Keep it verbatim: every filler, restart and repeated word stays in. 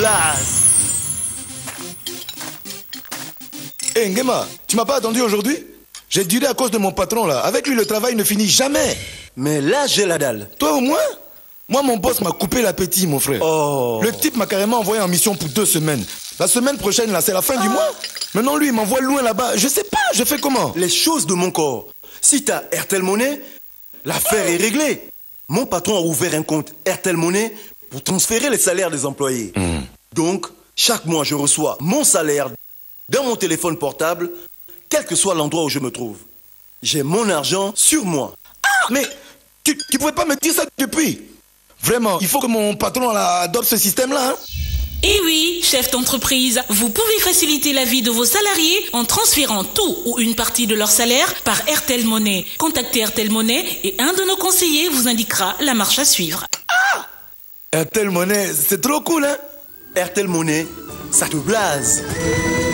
blase. Hé hey, Nguema, tu m'as pas attendu aujourd'hui? J'ai duré à cause de mon patron là. Avec lui, le travail ne finit jamais. Mais là, j'ai la dalle. Toi au moins? Moi, mon boss m'a coupé l'appétit, mon frère. Oh. Le type m'a carrément envoyé en mission pour deux semaines. La semaine prochaine, là, c'est la fin ah. du mois. Maintenant, lui, il m'envoie loin là-bas. Je sais pas, je fais comment? Les choses de mon corps. Si t'as Airtel Money, l'affaire ah. est réglée. Mon patron a ouvert un compte Airtel Money pour transférer les salaires des employés. Mm. Donc, chaque mois, je reçois mon salaire dans mon téléphone portable, quel que soit l'endroit où je me trouve. J'ai mon argent sur moi. Ah, mais tu, tu pouvais pas me dire ça depuis? Vraiment, il faut que mon patron là, adopte ce système-là. Hein? Et oui, chef d'entreprise, vous pouvez faciliter la vie de vos salariés en transférant tout ou une partie de leur salaire par Airtel Money. Contactez Airtel Money et un de nos conseillers vous indiquera la marche à suivre. Ah! Airtel Money, c'est trop cool, hein? Airtel Money, ça te blase.